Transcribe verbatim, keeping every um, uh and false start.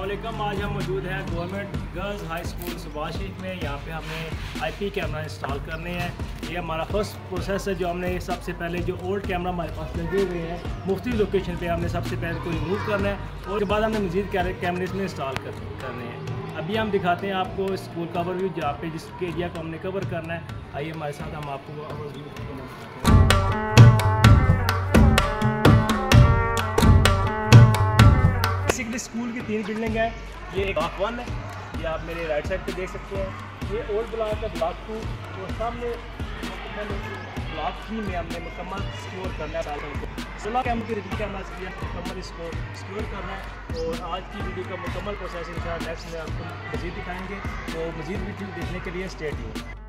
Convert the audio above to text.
अस्सलामुअलैकुम। आज हम मौजूद हैं government girls high school Subhash Sharif में। यहाँ पे हमें आईपी कैमरा इंस्टॉल करने हैं। ये हमारा फर्स्ट प्रोसेस है। जो हमने सबसे पहले जो ओल्ड कैमरा हमारे पास लगे हुए हैं मुख्तलिफ लोकेशन पे हमने सबसे पहले को रिमूव करना है और उसके बाद हमने मज़ीद कैमरे इसमें इंस्टॉल कर, करने हैं। अभी हम दिखाते हैं आपको स्कूल का ओवरव्यू, जहाँ पे जिस एरिया को हमने कवर करना है। आइए हमारे साथ, हम आपको ओवरव्यू। बेसिकली स्कूल की तीन बिल्डिंग है। ये एक ब्लॉक वन है, ये आप मेरे राइट साइड पे देख सकते हैं। ये ओल्ड ब्लॉक है, ब्लॉक टू, और सामने ब्लॉक थ्री में हमने मुकम्मल सिक्योर करना है बैलकनी को। सोलह कैमरे की रिव्यू कैमरा से मुकम्मल इसको सिक्योर करना है। और आज की वीडियो का मुकम्मल प्रोसेस इंशाल्लाह नेक्स्ट में आपको मज़ीद दिखाएंगे। तो मज़ीद वीडियो देखने के लिए स्टे ट्यून्ड।